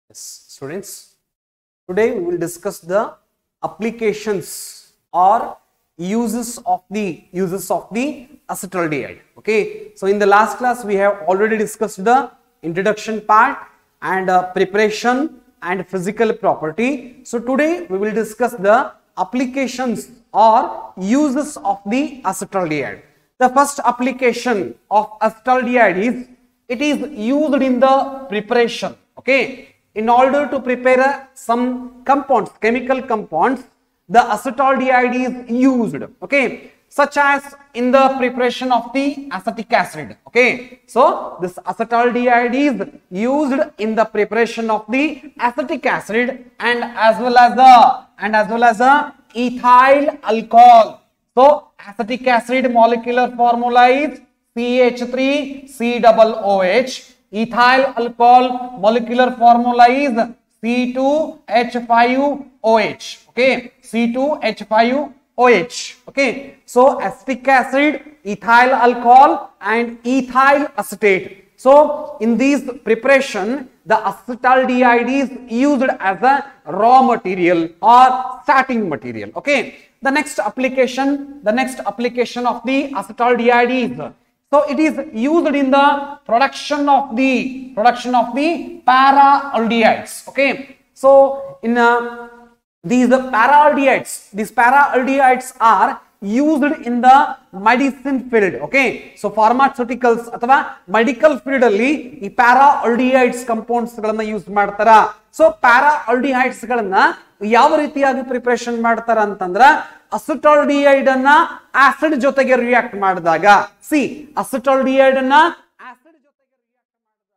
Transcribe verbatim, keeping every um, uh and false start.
Yes, students, today we will discuss the applications or uses of the uses of the acetaldehyde. Okay, so in the last class we have already discussed the introduction part and uh, preparation and physical property. So today we will discuss the applications or uses of the acetaldehyde. The first application of acetaldehyde is it is used in the preparation. Okay, in order to prepare uh, some compounds, chemical compounds, the acetaldehyde is used. Okay, such as in the preparation of the acetic acid. Okay, so this acetaldehyde is used in the preparation of the acetic acid and as well as the and as well as the ethyl alcohol. So acetic acid molecular formula is C H three C O O H. Ethyl alcohol molecular formula is C two H five O H. Okay, C two H five O H. Okay, so acetic acid, ethyl alcohol and ethyl acetate. So in these preparation, the acetaldehyde is used as a raw material or starting material. Okay, the next application, the next application of the acetaldehyde is, so it is used in the production of the production of the paraaldehydes. Okay, so in uh, these paraaldehydes, these paraaldehydes are used in the medicine field. Okay, so pharmaceuticals ಅಥವಾ medical field ಅಲ್ಲಿ ಈ paraaldehydes compounds ಗಳನ್ನ use ಮಾಡ್ತಾರ. So paraaldehydes ಗಳನ್ನ ಯಾವ ರೀತಿಯಾಗಿ preparation ಮಾಡ್ತಾರ ಅಂತಂದ್ರ ಅಸಿಟಾಲ್ಡಿಹೈಡ್ ಅನ್ನ ಆಸಿಡ್ ಜೊತೆಗೆ ರಿಯಾಕ್ಟ್ ಮಾಡಿದಾಗ, ಸಿ ಅಸಿಟಾಲ್ಡಿಹೈಡ್ ಅನ್ನ ಆಸಿಡ್ ಜೊತೆಗೆ ರಿಯಾಕ್ಟ್ ಮಾಡಿದಾಗ